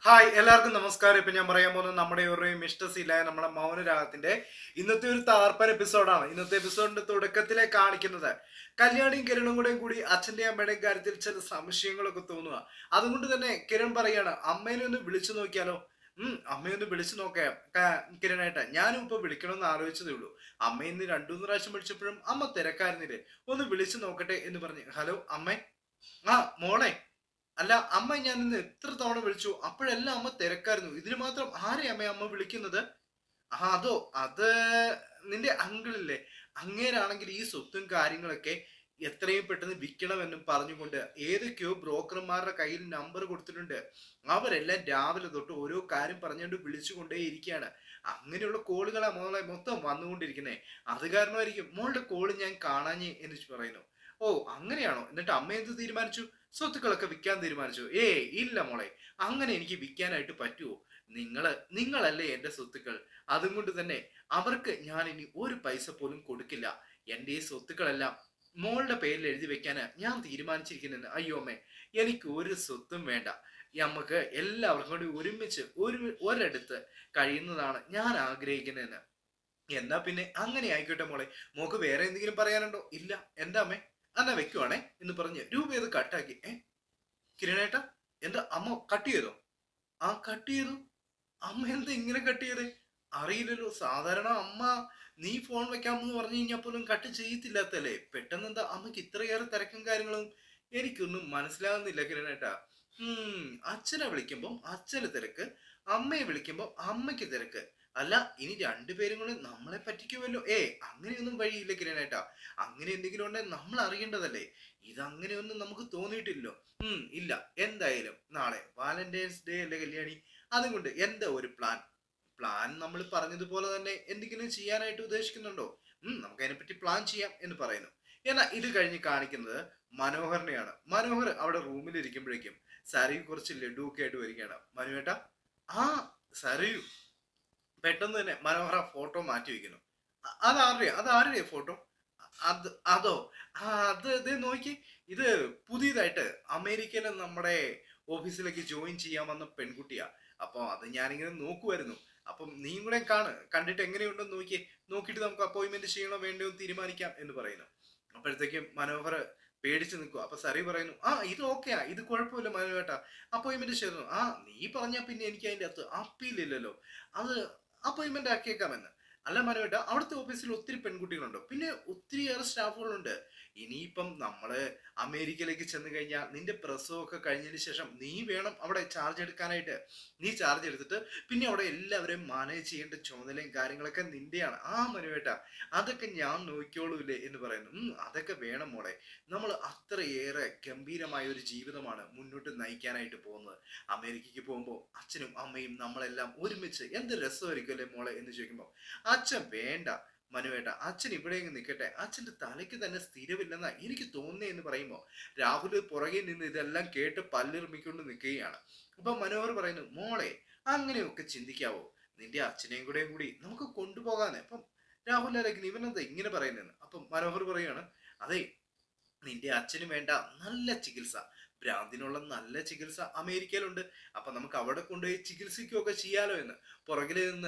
Hi എല്ലാവർക്കും നമസ്കാരം. ഇപ്പൊ ഞാൻ പറയാൻ പോകുന്നത് നമ്മുടെ ഒരു മിഷ്ടസിലായ നമ്മുടെ മൗനരാഗത്തിന്റെ ഇന്നത്തെ ഒരു താർപ്പൻ എപ്പിസോഡാണ്. ഇന്നത്തെ എപ്പിസോഡിന്റെ തുടക്കത്തിലെ കാണിക്കുന്നത് കല്യാണിയും കിരണും കൂടി അച്ഛന്റെയും അമ്മയുടെയും കാര്യത്തിൽ ചില സംശയങ്ങളൊക്കെ തോന്നുക. അതുകൊണ്ട് തന്നെ കിരൺ പറയാണ്, അമ്മേനെ ഒന്ന് വിളിച്ചു നോക്കിയാലോ. അമ്മയൊന്ന് വിളിച്ചു നോക്കാം കിരണേട്ട, ഞാനും ഇപ്പൊ വിളിക്കണമെന്ന് ആലോചിച്ചതേ ഉള്ളൂ. അമ്മ ഇന്ന് രണ്ടു മൂന്ന് പ്രാവശ്യം വിളിച്ചപ്പോഴും അമ്മ തിരക്കായിരുന്നില്ലേ, ഒന്ന് വിളിച്ചു നോക്കട്ടെ എന്ന് പറഞ്ഞു. ഹലോ അമ്മേ. മോളെ. അല്ല അമ്മ, ഞാൻ ഇന്ന് എത്ര തവണ വിളിച്ചു, അപ്പോഴെല്ലാം അമ്മ തിരക്കായിരുന്നു. ഇതിന് മാത്രം ആരെയാ അമ്മ വിളിക്കുന്നത്? അതോ അത് നിന്റെ അങ്കിളില്ലേ, അങ്ങേരാണെങ്കിൽ ഈ സ്വത്തും കാര്യങ്ങളൊക്കെ എത്രയും പെട്ടെന്ന് വിൽക്കണമെന്നും പറഞ്ഞുകൊണ്ട് ഏതൊക്കെയോ ബ്രോക്കർമാരുടെ കയ്യിൽ നമ്പർ കൊടുത്തിട്ടുണ്ട്. അവരെല്ലാം രാവിലെ തൊട്ട് ഓരോ കാര്യം പറഞ്ഞുകൊണ്ട് വിളിച്ചുകൊണ്ടേ ഇരിക്കുകയാണ്. അങ്ങനെയുള്ള കോളുകളാ മോളെ മൊത്തം വന്നുകൊണ്ടിരിക്കുന്നേ. അത് കാരണമായിരിക്കും മോളുടെ കോള് ഞാൻ കാണാഞ്ഞേ എന്ന് പറയുന്നു. ഓ അങ്ങനെയാണോ? എന്നിട്ട് അമ്മ എന്ത് തീരുമാനിച്ചു? സ്വത്തുക്കളൊക്കെ വിൽക്കാൻ തീരുമാനിച്ചു? ഇല്ല മോളെ, അങ്ങനെ എനിക്ക് വിൽക്കാനായിട്ട് പറ്റുമോ? നിങ്ങളല്ലേ എന്റെ സ്വത്തുക്കൾ. അതുകൊണ്ട് തന്നെ അവർക്ക് ഞാൻ ഇനി ഒരു പൈസ പോലും കൊടുക്കില്ല. എന്റെ ഈ സ്വത്തുക്കളെല്ലാം മോളുടെ പേരിൽ എഴുതി വെക്കാന് ഞാൻ തീരുമാനിച്ചിരിക്കുന്നെന്ന്. അയ്യോ അമ്മേ, എനിക്ക് ഒരു സ്വത്തും വേണ്ട. നമുക്ക് എല്ലാവർക്കും കൂടി ഒരുമിച്ച് ഒരിടത്ത് കഴിയുന്നതാണ് ഞാൻ ആഗ്രഹിക്കുന്നതെന്ന്. എന്നാ പിന്നെ അങ്ങനെ ആയിക്കോട്ടെ മോളെ. മോക്ക് വേറെ എന്തെങ്കിലും പറയാനുണ്ടോ? ഇല്ല. എന്താ അമ്മേ? എന്നാ വെക്കുവാണേ എന്ന് പറഞ്ഞ് രൂപ അത് കട്ടാക്കി. കിരണേട്ട, എന്താ അമ്മ കട്ട് ചെയ്തോ? കട്ട് ചെയ്തു. അമ്മ എന്താ ഇങ്ങനെ കട്ട് ചെയ്തേ? അറിയില്ലല്ലോ. സാധാരണ അമ്മ നീ ഫോൺ വെക്കാമെന്ന് പറഞ്ഞു കഴിഞ്ഞാൽ പോലും കട്ട് ചെയ്യത്തില്ലാത്തല്ലേ. പെട്ടെന്ന് എന്താ അമ്മയ്ക്ക് ഇത്രയേറെ തിരക്കും കാര്യങ്ങളും? എനിക്കൊന്നും മനസ്സിലാകുന്നില്ല കിരണേട്ടാ. അച്ഛനെ വിളിക്കുമ്പം അച്ഛന് തിരക്ക്, അമ്മയെ വിളിക്കുമ്പോ അമ്മയ്ക്ക് തിരക്ക്. അല്ല, ഇനി രണ്ടുപേരും കൂടെ നമ്മളെ പറ്റിക്കുമല്ലോ. അങ്ങനെയൊന്നും വഴിയില്ല കിരണേട്ടാ. അങ്ങനെ എന്തെങ്കിലും ഉണ്ടെങ്കിൽ നമ്മൾ അറിയേണ്ടതല്ലേ. ഇതങ്ങനെയൊന്നും നമുക്ക് തോന്നിയിട്ടില്ലോ. ഇല്ല. എന്തായാലും നാളെ വാലന്റൈൻസ് ഡേ അല്ലേ കല്യാണി. അതുകൊണ്ട് എന്താ ഒരു പ്ലാൻ നമ്മൾ പറഞ്ഞതുപോലെ തന്നെ എന്തെങ്കിലും ചെയ്യാനായിട്ട് ഉദ്ദേശിക്കുന്നുണ്ടോ? നമുക്ക് അതിനെപ്പറ്റി പ്ലാൻ ചെയ്യാം എന്ന് പറയുന്നു. എന്നാൽ ഇത് കഴിഞ്ഞ് കാണിക്കുന്നത് മനോഹറിനെയാണ്. മനോഹർ അവിടെ റൂമിൽ ഇരിക്കുമ്പോഴേക്കും സരയു കുറച്ച് ലഡു ഒക്കെ ആയിട്ട് വരികയാണ്. മനുവേട്ട, ആ സരയു. പെട്ടെന്ന് തന്നെ മനോഹർ ആ ഫോട്ടോ മാറ്റി വെക്കുന്നു. അതാരുടെയാ ഫോട്ടോ? അതോ? ഇത് നോക്കി. ഇത് പുതിയതായിട്ട് അമേരിക്കയിലെ നമ്മുടെ ഓഫീസിലേക്ക് ജോയിൻ ചെയ്യാൻ വന്ന പെൺകുട്ടിയാ. അപ്പൊ അത് ഞാനിങ്ങനെ നോക്കുമായിരുന്നു. അപ്പം നീയും കൂടെ കണ്ടിട്ട് എങ്ങനെയുണ്ടെന്ന് നോക്കിയിട്ട് നമുക്ക് അപ്പോയിന്റ്മെന്റ് ചെയ്യണോ വേണ്ടയോ എന്ന് തീരുമാനിക്കാം എന്ന് പറയുന്നു. അപ്പോഴത്തേക്കും മനോഹർ പേടിച്ചു നിൽക്കുക. അപ്പൊ സരി പറയുന്നു, ഇത് ഓക്കെയാ, ഇത് കുഴപ്പമില്ല മനോഹേട്ടാ, അപ്പോയിന്റ്മെന്റ് ചെയ്തു. നീ പറഞ്ഞാ പിന്നെ എനിക്ക് അതിന്റെ അകത്ത് അപ്പീലില്ലല്ലോ, അത് അപ്പോയിന്റ്മെന്റ് ആക്കിയേക്കാമെന്ന്. അല്ല മനോഹേട്ടാ, അവിടുത്തെ ഓഫീസിൽ ഒത്തിരി പെൺകുട്ടികളുണ്ടോ? പിന്നെ ഒത്തിരിയേറെ സ്റ്റാഫുകളുണ്ട്. ഇനിയിപ്പം നമ്മള് അമേരിക്കയിലേക്ക് ചെന്ന് കഴിഞ്ഞാൽ നിന്റെ പ്രസവമൊക്കെ കഴിഞ്ഞതിന് ശേഷം നീ വേണം അവിടെ ചാർജ് എടുക്കാനായിട്ട്. നീ ചാർജ് എടുത്തിട്ട് പിന്നെ അവിടെ എല്ലാവരെയും മാനേജ് ചെയ്യേണ്ട ചുമതലയും കാര്യങ്ങളൊക്കെ നിന്റെയാണ്. മനുവേട്ട, അതൊക്കെ ഞാൻ നോക്കിയോളൂല്ലേ എന്ന് പറയുന്നു. അതൊക്കെ വേണം മോളെ. നമ്മൾ അത്രയേറെ ഗംഭീരമായ ഒരു ജീവിതമാണ് മുന്നോട്ട് നയിക്കാനായിട്ട് പോകുന്നത്. അമേരിക്കയ്ക്ക് പോകുമ്പോൾ അച്ഛനും അമ്മയും നമ്മളെല്ലാം ഒരുമിച്ച് എന്ത് രസമായിരിക്കും അല്ലേ മോളെ എന്ന് ചോദിക്കുമ്പോൾ, അച്ഛൻ വേണ്ട മനുവേട്ട, അച്ഛൻ ഇവിടെ നിൽക്കട്ടെ, അച്ഛന്റെ തലയ്ക്ക് തന്നെ സ്ഥിരമില്ലെന്നാ എനിക്ക് തോന്നുന്നേ എന്ന് പറയുമ്പോ രാഹുൽ പുറകെ നിന്ന് ഇതെല്ലാം കേട്ട് പല്ലിറുമിക്കൊണ്ട് നിൽക്കുകയാണ്. അപ്പൊ മനോഹർ പറയുന്നു, മോളെ അങ്ങനെയൊക്കെ ചിന്തിക്കാവോ? നിന്റെ അച്ഛനെയും കൂടി നമുക്ക് കൊണ്ടുപോകാന്ന്. അപ്പം രാഹുൽ ആയിരിക്കും ഇവനെന്താ ഇങ്ങനെ പറയുന്നതെന്ന്. അപ്പം മനോഹർ പറയാണ്, അതെ, നിന്റെ അച്ഛന് വേണ്ട നല്ല ചികിത്സ, ഭ്രാന്തിനുള്ള നല്ല ചികിത്സ അമേരിക്കയിലുണ്ട്. അപ്പൊ നമുക്ക് അവിടെ കൊണ്ടുപോയി ചികിത്സിക്കുകയൊക്കെ ചെയ്യാലോ എന്ന് പുറകിൽ നിന്ന്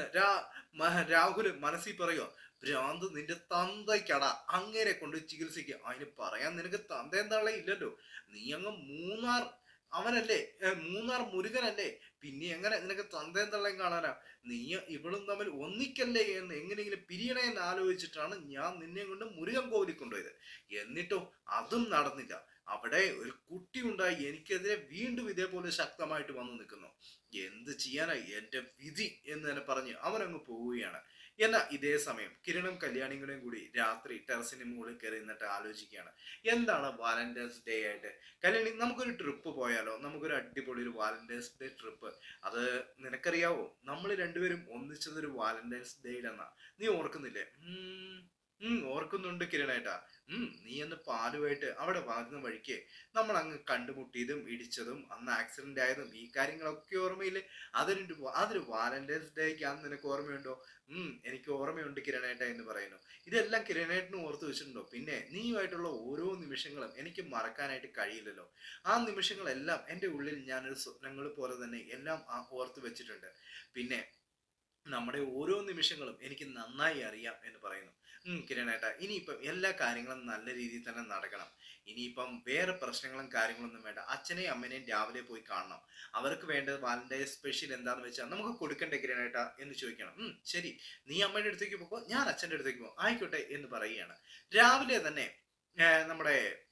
രാഹുൽ മനസ്സിൽ പറയുക, ഭ്രാന്ത് നിന്റെ തന്തയ്ക്കടാ, അങ്ങേരെ കൊണ്ട് ചികിത്സിക്കുക. അതിന് പറയാൻ നിനക്ക് തന്ത എന്താളെ ഇല്ലല്ലോ. നീ അങ്ങ് മൂന്നാർ അവനല്ലേ, മൂന്നാർ മുരുകനല്ലേ, പിന്നെ എങ്ങനെ നിനക്ക് തന്തയും തള്ളയും കാണാനാ? നീ ഇവളും തമ്മിൽ ഒന്നിക്കല്ലേ എന്ന് എങ്ങനെയെങ്കിലും പിരിയണേ എന്ന് ആലോചിച്ചിട്ടാണ് ഞാൻ നിന്നെ കൊണ്ട് മുരുകൻ കോവിലിൽ കൊണ്ടുപോയത്. എന്നിട്ടോ അതും നടന്നില്ല. അവിടെ ഒരു കുട്ടി ഉണ്ടായി എനിക്കെതിരെ വീണ്ടും ഇതേപോലെ ശക്തമായിട്ട് വന്നു നിൽക്കുന്നു. എന്ത് ചെയ്യാനായി, എന്റെ വിധി എന്ന് തന്നെ പറഞ്ഞ് അവനങ്ങ് പോവുകയാണ്. എന്നാൽ ഇതേ സമയം കിരണും കല്യാണികളെയും കൂടി രാത്രി ടെറസിന് മുകളിൽ കയറി നിന്നിട്ട് ആലോചിക്കുകയാണ്, എന്താണ് വാലന്റൈൻസ് ഡേ ആയിട്ട്. കല്യാണി, നമുക്കൊരു ട്രിപ്പ് പോയാലോ? നമുക്കൊരു അടിപൊളി ഒരു വാലന്റൈൻസ് ഡേ ട്രിപ്പ്. അത് നിനക്കറിയാവോ, നമ്മൾ രണ്ടുപേരും ഒന്നിച്ചതൊരു വാലന്റൈൻസ് ഡേയിലെന്നാ. നീ ഓർക്കുന്നില്ലേ? ഓർക്കുന്നുണ്ട് കിരണേട്ടാ. നീ അന്ന് പാലുമായിട്ട് അവിടെ വരുന്ന വഴിക്ക് നമ്മൾ അങ്ങ് കണ്ടുമുട്ടിയതും ഇടിച്ചതും അന്ന് ആക്സിഡന്റ് ആയതും ഈ കാര്യങ്ങളൊക്കെ ഓർമ്മയില്ലേ? അതൊരു വാലന്റൈൻസ് ഡേക്കാന്ന് നിനക്ക് ഓർമ്മയുണ്ടോ? എനിക്ക് ഓർമ്മയുണ്ട് കിരണേട്ട എന്ന് പറയുന്നു. ഇതെല്ലാം കിരണേട്ടനും ഓർത്ത് വെച്ചിട്ടുണ്ടോ? പിന്നെ നീയുമായിട്ടുള്ള ഓരോ നിമിഷങ്ങളും എനിക്ക് മറക്കാനായിട്ട് കഴിയില്ലല്ലോ. ആ നിമിഷങ്ങളെല്ലാം എൻ്റെ ഉള്ളിൽ ഞാനൊരു സ്വപ്നങ്ങൾ പോലെ തന്നെ എല്ലാം ഓർത്ത് വെച്ചിട്ടുണ്ട്. പിന്നെ നമ്മുടെ ഓരോ നിമിഷങ്ങളും എനിക്ക് നന്നായി അറിയാം എന്ന് പറയുന്നു. കിരണേട്ടാ, ഇനിയിപ്പം എല്ലാ കാര്യങ്ങളും നല്ല രീതിയിൽ തന്നെ നടക്കണം. ഇനിയിപ്പം വേറെ പ്രശ്നങ്ങളും കാര്യങ്ങളൊന്നും വേണ്ട. അച്ഛനെയും അമ്മേനെയും രാവിലെ പോയി കാണണം. അവർക്ക് വേണ്ടത് വാലന്റൈൻസ് സ്പെഷ്യൽ എന്താന്ന് വെച്ചാൽ നമുക്ക് കൊടുക്കണ്ടേ കിരണേട്ടാ എന്ന് ചോദിക്കണം. ശരി, നീ അമ്മയുടെ അടുത്തേക്ക് പോകുമ്പോൾ ഞാൻ അച്ഛൻ്റെ അടുത്തേക്ക് പോകും, ആയിക്കോട്ടെ എന്ന് പറയുകയാണ്. രാവിലെ തന്നെ നമ്മുടെ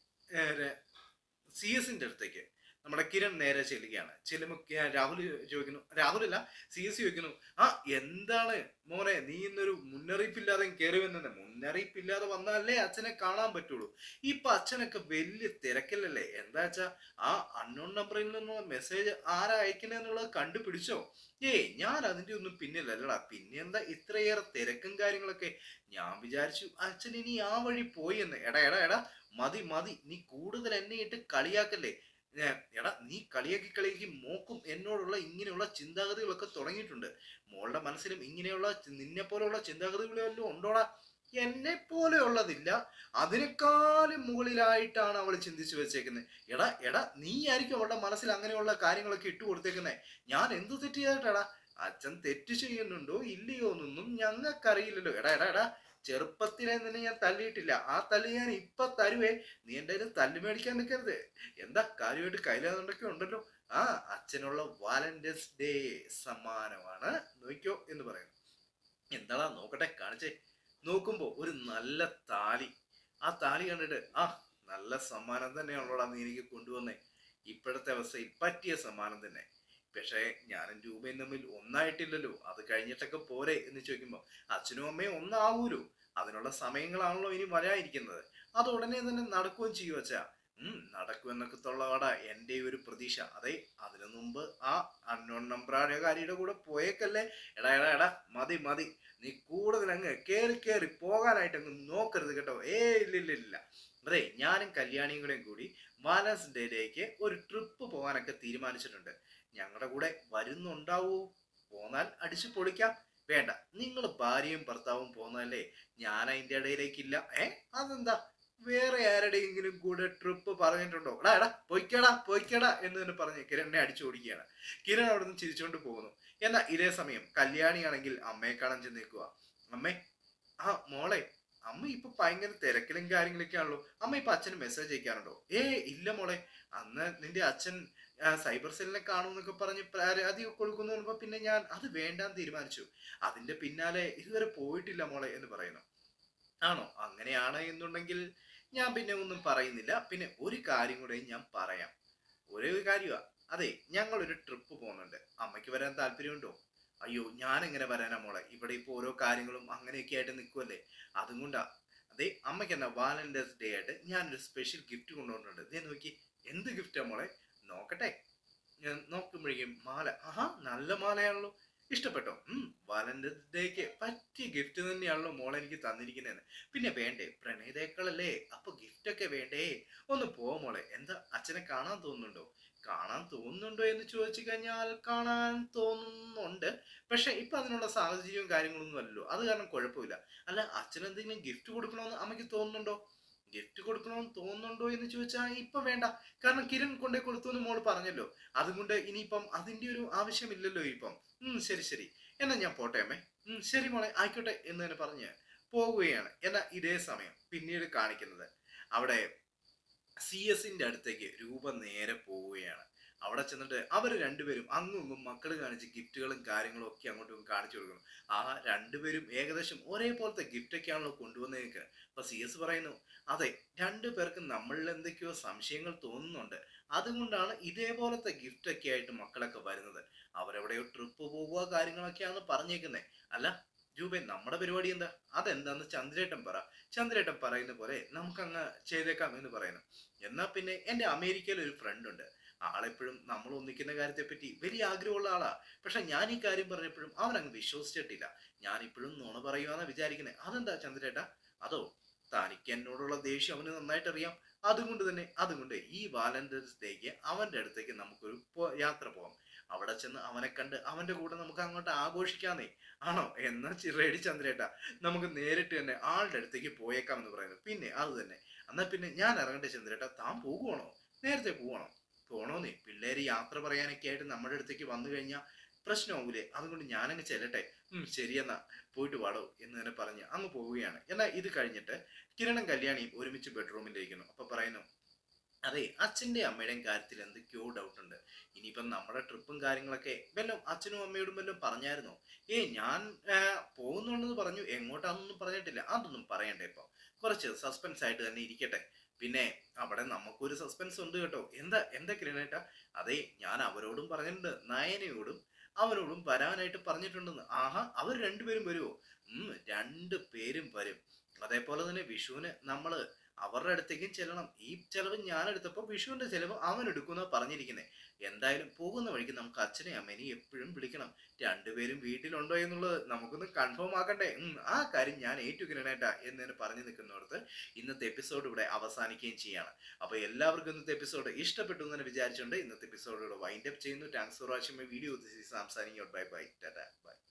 സി എസിന്റെ അടുത്തേക്ക് നമ്മുടെ കിരൺ നേരെ ചെല്ലുകയാണ്. ചെല്ലുമ്പോൾ രാഹുൽ ചോദിക്കുന്നു, രാഹുലല്ല സി എസ് ചോദിക്കുന്നു, എന്താണ് മോനെ നീ ഇന്നൊരു മുന്നറിയിപ്പില്ലാതെ കയറി വന്നത്? മുന്നറിയിപ്പില്ലാതെ വന്നാലേ അച്ഛനെ കാണാൻ പറ്റുള്ളൂ. ഇപ്പൊ അച്ഛനൊക്കെ വലിയ തിരക്കില്ലല്ലേ? എന്താ വെച്ചാ ആ അൺനോൺ നമ്പറിൽ നിന്നുള്ള മെസ്സേജ് ആരാ അയക്കണെന്നുള്ളത് കണ്ടുപിടിച്ചോ? ഞാൻ അതിന്റെ ഒന്നും പിന്നിലല്ലടാ. പിന്നെ എന്താ ഇത്രയേറെ തിരക്കും കാര്യങ്ങളൊക്കെ? ഞാൻ വിചാരിച്ചു അച്ഛൻ ഇനി ആ വഴി പോയി എന്ന്. എടാ എടാ എടാ, മതി മതി, നീ കൂടുതൽ എന്നെ ഇട്ട് കളിയാക്കല്ലേ. എടാ, നീ കളിയാക്കി മോക്കും എന്നോടുള്ള ഇങ്ങനെയുള്ള ചിന്താഗതികളൊക്കെ തുടങ്ങിയിട്ടുണ്ട്. മോളുടെ മനസ്സിലും ഇങ്ങനെയുള്ള നിന്നെ പോലെയുള്ള ചിന്താഗതികളെല്ലാം ഉണ്ടോടാ? എന്നെ പോലെയുള്ളതില്ല, അതിനേക്കാളും മുകളിലായിട്ടാണ് അവൾ ചിന്തിച്ചു വെച്ചേക്കുന്നത്. എടാ എടാ, നീ ആയിരിക്കും അവളുടെ മനസ്സിൽ അങ്ങനെയുള്ള കാര്യങ്ങളൊക്കെ ഇട്ട് കൊടുത്തേക്കുന്നത്. ഞാൻ എന്ത് തെറ്റ് ചെയ്തിട്ടാടാ? അച്ഛൻ തെറ്റ് ചെയ്യുന്നുണ്ടോ ഇല്ലയോ എന്നൊന്നും ഞങ്ങൾക്കറിയില്ലല്ലോ. എടാ എടാ എടാ, ചെറുപ്പത്തിലെ നിന്നെ ഞാൻ തല്ലിയിട്ടില്ല. ആ തല്ല് ഞാൻ ഇപ്പൊ തരുവേ. നീ എന്തായാലും തല്ലു മേടിക്കാൻ നിൽക്കരുത്. എന്താ കാര്യമായിട്ട് കയ്യിലാതൊണ്ടൊക്കെ ഉണ്ടല്ലോ. അച്ഛനുള്ള വാലന്റൈൻസ് ഡേ സമ്മാനമാണ്, നോക്കിയോ എന്ന് പറയുന്നു. എന്താടാ നോക്കട്ടെ, കാണിച്ചേ. നോക്കുമ്പോ ഒരു നല്ല താലി. ആ താലി കണ്ടിട്ട് നല്ല സമ്മാനം തന്നെയാണല്ലോടാ നീ എനിക്ക് കൊണ്ടുവന്നേ. ഇപ്പോഴത്തെ അവസ്ഥയിൽ പറ്റിയ സമ്മാനം തന്നെ. പക്ഷേ ഞാനും രൂപയും തമ്മിൽ ഒന്നായിട്ടില്ലല്ലോ, അത് കഴിഞ്ഞിട്ടൊക്കെ പോരെ എന്ന് ചോദിക്കുമ്പോ അച്ഛനും അമ്മയും ഒന്നാവൂലോ. അതിനുള്ള സമയങ്ങളാണല്ലോ ഇനി വരാതിരിക്കുന്നത്. അത് ഉടനെ തന്നെ നടക്കുകയും ചെയ്യും അച്ഛാ. നടക്കുമെന്നൊക്കെ തൊള്ളവാടാ എൻ്റെ ഒരു പ്രതീക്ഷ. അതെ, അതിനു മുമ്പ് ആ അൺനോൺ നമ്പറുകാരിയുടെ കൂടെ പോയേക്കല്ലേ. എടാ എടാ എടാ, മതി മതി, നീ കൂടുതൽ അങ്ങ് കേറി പോകാനായിട്ട് അങ്ങ് നോക്കരുത് കേട്ടോ. ഇല്ല. അതെ, ഞാനും കല്യാണിയും കൂടി വാലൻസ് ഡേയിലേക്ക് ഒരു ട്രിപ്പ് പോകാനൊക്കെ തീരുമാനിച്ചിട്ടുണ്ട്. ഞങ്ങളുടെ കൂടെ വരുന്നുണ്ടാവൂ? പോന്നാൽ അടിച്ചു പൊളിക്കാം. വേണ്ട, നിങ്ങൾ ഭാര്യയും ഭർത്താവും പോന്നല്ലേ, ഞാൻ അതിൻ്റെ ഇടയിലേക്കില്ല. അതെന്താ? വേറെ ആരുടെയെങ്കിലും കൂടെ ട്രിപ്പ് പറഞ്ഞിട്ടുണ്ടോ? എടാ പൊയ്ക്കടാ എന്ന് തന്നെ പറഞ്ഞ് കിരണിനെ അടിച്ചു ഓടിക്കുകയാണ്. കിരൺ അവിടെ നിന്ന് ചിരിച്ചുകൊണ്ട് പോകുന്നു. എന്നാൽ ഇതേ സമയം കല്യാണിയാണെങ്കിൽ അമ്മയെ കാണാൻ ചെന്ന് നിൽക്കുക. അമ്മേ, മോളെ, അമ്മ ഇപ്പൊ ഭയങ്കര തിരക്കിലും കാര്യങ്ങളൊക്കെ ആണല്ലോ. അമ്മ ഇപ്പൊ അച്ഛന് മെസ്സേജ് അയക്കാറുണ്ടോ? ഇല്ല മോളെ, അന്ന് നിന്റെ അച്ഛൻ സൈബർ സെല്ലിനെ കാണുമെന്നൊക്കെ പറഞ്ഞ് പരാതി കൊടുക്കുന്നു. പിന്നെ ഞാൻ അത് വേണ്ടാന്ന് തീരുമാനിച്ചു. അതിന്റെ പിന്നാലെ ഇതുവരെ പോയിട്ടില്ല മോളെ എന്ന് പറയുന്നു. ആണോ? അങ്ങനെയാണ് എന്നുണ്ടെങ്കിൽ ഞാൻ പിന്നെ ഒന്നും പറയുന്നില്ല. പിന്നെ ഒരു കാര്യം കൂടെ ഞാൻ പറയാം. ഒരേ ഒരു കാര്യമാ. അതെ, ഞങ്ങളൊരു ട്രിപ്പ് പോകുന്നുണ്ട്. അമ്മയ്ക്ക് വരാൻ താല്പര്യമുണ്ടോ? അയ്യോ, ഞാൻ എങ്ങനെ വരാനാ മോളെ? ഇവിടെ ഇപ്പൊ ഓരോ കാര്യങ്ങളും അങ്ങനെയൊക്കെ ആയിട്ട് നിൽക്കുമല്ലേ, അതും കൊണ്ടാ. അതെ, അമ്മയ്ക്ക് എന്നാ വാലന്റൈൻസ് ഡേ ആയിട്ട് ഞാനൊരു സ്പെഷ്യൽ ഗിഫ്റ്റ് കൊണ്ടുവന്നിട്ടുണ്ട്. ഇതേ നോക്കി. എന്ത് ഗിഫ്റ്റാ മോളെ? നോക്കട്ടെ. ഞാൻ നോക്കുമ്പോഴേക്കും മാല. നല്ല മാലയാണല്ലോ. ഇഷ്ടപ്പെട്ടോ? വാലന്റൈൻസ് ഡേക്ക് പറ്റിയ ഗിഫ്റ്റ് തന്നെയാണല്ലോ മോളെ എനിക്ക് തന്നിരിക്കുന്നതെന്ന്. പിന്നെ വേണ്ടേ, പ്രണയതേക്കളല്ലേ, അപ്പൊ ഗിഫ്റ്റ് ഒക്കെ വേണ്ടേ? ഒന്ന് പോ മോളെ. എന്താ, അച്ഛനെ കാണാൻ തോന്നുന്നുണ്ടോ? കാണാൻ തോന്നുന്നുണ്ടോ എന്ന് ചോദിച്ചു കഴിഞ്ഞാൽ കാണാൻ തോന്നുന്നുണ്ട്. പക്ഷെ ഇപ്പൊ അതിനുള്ള സാഹചര്യവും കാര്യങ്ങളൊന്നും അല്ലല്ലോ. അത് കാരണം കുഴപ്പമില്ല. അല്ല, അച്ഛൻ എന്തെങ്കിലും ഗിഫ്റ്റ് കൊടുക്കണമെന്ന് അമ്മയ്ക്ക് തോന്നുന്നുണ്ടോ? ഗിഫ്റ്റ് കൊടുക്കണമെന്ന് തോന്നുന്നുണ്ടോ എന്ന് ചോദിച്ചാൽ ഇപ്പൊ വേണ്ട. കാരണം കിരൺ കൊണ്ടേ കൊടുത്തു എന്ന് മോള് പറഞ്ഞല്ലോ. അതുകൊണ്ട് ഇനിയിപ്പം അതിന്റെ ഒരു ആവശ്യമില്ലല്ലോ ഇപ്പം. ശരി, എന്നാ ഞാൻ പോട്ടെ അമ്മേ. ശരി മോളെ, ആയിക്കോട്ടെ എന്ന് തന്നെ പറഞ്ഞ് പോകുകയാണ്. എന്നാൽ ഇതേ സമയം പിന്നീട് കാണിക്കുന്നത് അവിടെ സി എസിന്റെ അടുത്തേക്ക് രൂപ നേരെ പോവുകയാണ്. അവിടെ ചെന്നിട്ട് അവർ രണ്ടുപേരും അങ്ങും ഇങ്ങും മക്കള് കാണിച്ച് ഗിഫ്റ്റുകളും കാര്യങ്ങളും ഒക്കെ അങ്ങോട്ടും കാണിച്ചു കൊടുക്കുന്നു. ആ രണ്ടുപേരും ഏകദേശം ഒരേപോലത്തെ ഗിഫ്റ്റ് ഒക്കെയാണല്ലോ കൊണ്ടുവന്നേക്ക്. അപ്പൊ സി എസ് പറയുന്നു, അതെ, രണ്ടു പേർക്കും നമ്മളിൽ എന്തൊക്കെയോ സംശയങ്ങൾ തോന്നുന്നുണ്ട്. അതുകൊണ്ടാണ് ഇതേപോലത്തെ ഗിഫ്റ്റ് ഒക്കെ ആയിട്ട് മക്കളൊക്കെ വരുന്നത്. അവരെവിടെയോ ട്രിപ്പ് പോകുക കാര്യങ്ങളൊക്കെയാണെന്ന് പറഞ്ഞേക്കുന്നേ. അല്ല രൂപേ, നമ്മുടെ പരിപാടി എന്താ? അതെന്താന്ന് ചന്ദ്രേട്ടൻ പറ. ചന്ദ്രേട്ടൻ പറയുന്ന പോലെ നമുക്കങ്ങ് ചെയ്തേക്കാം എന്ന് പറയുന്നു. എന്നാ പിന്നെ എൻ്റെ അമേരിക്കയിൽ ഒരു ഫ്രണ്ട് ഉണ്ട്. ആളെപ്പോഴും നമ്മൾ ഒന്നിക്കുന്ന കാര്യത്തെപ്പറ്റി വലിയ ആഗ്രഹമുള്ള ആളാ. പക്ഷെ ഞാൻ ഈ കാര്യം പറഞ്ഞപ്പോഴും അവൻ അങ്ങ് വിശ്വസിച്ചിട്ടില്ല. ഞാൻ ഇപ്പോഴും നുണ പറയുവാന്നാ വിചാരിക്കുന്നത്. അതെന്താ ചന്ദ്രേട്ടാ? അതോ തനിക്ക് എന്നോടുള്ള ദേഷ്യം അവന് നന്നായിട്ട് അറിയാം. അതുകൊണ്ട് ഈ വാലന്റൈൻസ് ഡേക്ക് അവന്റെ അടുത്തേക്ക് നമുക്കൊരു യാത്ര പോകാം. അവിടെ ചെന്ന് അവനെ കണ്ട് അവന്റെ കൂടെ നമുക്ക് അങ്ങോട്ട് ആഘോഷിക്കാന്നേ. ആണോ? എന്നാ റെഡി ചന്ദ്രേട്ടാ, നമുക്ക് നേരിട്ട് തന്നെ ആളുടെ അടുത്തേക്ക് പോയേക്കാം എന്ന് പറയുന്നു. പിന്നെ അത് തന്നെ, എന്നാ പിന്നെ ഞാൻ ഇറങ്ങട്ടെ ചന്ദ്രേട്ടാ, താൻ പോകുവാണോ? നേരത്തെ പോവാണോ? പോണോന്നേ, പിള്ളേര് യാത്ര പറയാനൊക്കെ ആയിട്ട് നമ്മുടെ അടുത്തേക്ക് വന്നു കഴിഞ്ഞാൽ പ്രശ്നമാവൂലേ? അതുകൊണ്ട് ഞാനങ്ങ് ചെല്ലട്ടെ. ശരിയെന്നാ, പോയിട്ട് വാടോ എന്ന് തന്നെ പറഞ്ഞ് അങ്ങ് പോവുകയാണ്. എന്നാൽ ഇത് കഴിഞ്ഞിട്ട് കിരണും കല്യാണിയും ഒരുമിച്ച് ബെഡ്റൂമിലിരിക്കുന്നു. അപ്പൊ പറയുന്നു, അതെ, അച്ഛന്റെ അമ്മയുടെയും കാര്യത്തിൽ എന്തൊക്കെയോ ഡൗട്ട് ഉണ്ട്. ഇനിയിപ്പം നമ്മുടെ ട്രിപ്പും കാര്യങ്ങളൊക്കെ വല്ലതും അച്ഛനും അമ്മയോടും വല്ലതും പറഞ്ഞായിരുന്നോ? ഞാൻ പോകുന്നുണ്ടെന്ന് പറഞ്ഞു, എങ്ങോട്ടാണെന്നൊന്നും പറഞ്ഞിട്ടില്ല. അതൊന്നും പറയണ്ടേ, ഇപ്പൊ കുറച്ച് സസ്പെൻസ് ആയിട്ട് തന്നെ ഇരിക്കട്ടെ. പിന്നെ അവിടെ നമുക്കൊരു സസ്പെൻസ് ഉണ്ട് കേട്ടോ. എന്താ കിരണേട്ടാ? അതെ, ഞാൻ അവരോടും പറഞ്ഞിട്ടുണ്ട്, നയനയോടും അവരോടും വരാനായിട്ട് പറഞ്ഞിട്ടുണ്ടെന്ന്. ആഹാ, അവർ രണ്ടുപേരും വരുമോ? രണ്ടു പേരും വരും. അതേപോലെ തന്നെ വിഷുവിന് നമ്മള് അവരുടെ അടുത്തേക്കും ചെല്ലണം. ഈ ചെലവ് ഞാൻ എടുത്തപ്പോ വിഷുവിന്റെ ചെലവ് അവൻ എടുക്കുന്ന പറഞ്ഞിരിക്കുന്നത്. എന്തായാലും പോകുന്ന വഴിക്ക് നമുക്ക് അച്ഛനെ അമ്മേനെ എപ്പോഴും വിളിക്കണം. രണ്ടുപേരും വീട്ടിലുണ്ടോ എന്നുള്ളത് നമുക്കൊന്ന് കൺഫേം ആക്കണ്ടേ. ആ കാര്യം ഞാൻ ഏറ്റുകിരണേട്ടാ എന്ന് പറഞ്ഞു നിൽക്കുന്നിടത്ത് ഇന്നത്തെ എപ്പിസോഡ് ഇവിടെ അവസാനിക്കുകയും ചെയ്യാണ്. അപ്പൊ എല്ലാവർക്കും ഇന്നത്തെ എപ്പിസോഡ് ഇഷ്ടപ്പെട്ടു എന്ന് വിചാരിച്ചുകൊണ്ട് ഇന്നത്തെ എപ്പിസോഡ് ഇവിടെ വൈൻഡ് അപ്പ് ചെയ്യുന്നു. Thanks for watching my video. This is Sam signing out. Bye bye, tata, by.